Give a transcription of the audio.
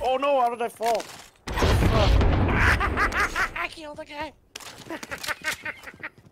Oh no, how did I fall? I killed the guy.